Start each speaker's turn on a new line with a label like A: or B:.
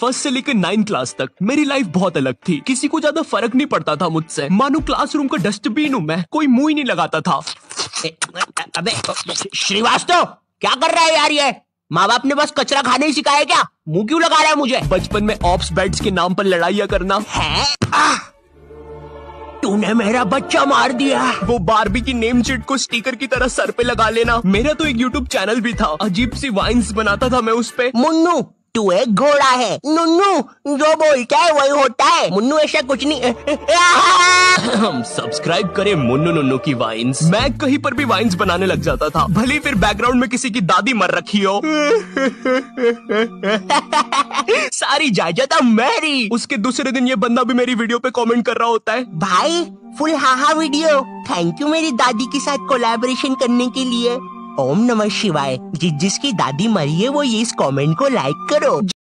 A: First से लेकर 9th class तक मेरी लाइफ बहुत अलग थी। किसी को ज्यादा फर्क नहीं पड़ता था मुझसे। मानो क्लासरूम का डस्टबिन हूँ मैं, कोई मुंह ही नहीं लगाता था।
B: अबे श्रीवास्तव, क्या कर रहा है यार ये? माँ बाप ने बस कचरा खाने ही सिखाया क्या? मुंह क्यों लगा रहा है मुझे?
A: बचपन में ऑप्स बेड्स के नाम पर लड़ाइयाँ करना।
B: है? तूने मेरा बच्चा मार दिया।
A: वो बारबी की नेम शीट को स्टिकर की तरह सर पे लगा लेना। मेरा तो एक यूट्यूब चैनल भी था, अजीब सी वाइन्स बनाता था मैं उस पे।
B: मुन्नू, तू एक घोड़ा है। नुन्नू जो बोलता है वही होता है। मुन्नू ऐसा कुछ नहीं।
A: हम सब्सक्राइब करें मुन्नू नुन्नू की वाइन्स। मैं कहीं पर भी वाइन्स बनाने लग जाता था, भले फिर बैकग्राउंड में किसी की दादी मर रखी हो। सारी जायदाद मेरी। उसके दूसरे दिन ये बंदा भी मेरी वीडियो पे कमेंट कर रहा होता है,
B: भाई फुल हाहा वीडियो, थैंक यू मेरी दादी के साथ कोलैबोरेशन करने के लिए। ओम नमः शिवाय। जिसकी दादी मरी है वो ये इस कमेंट को लाइक करो।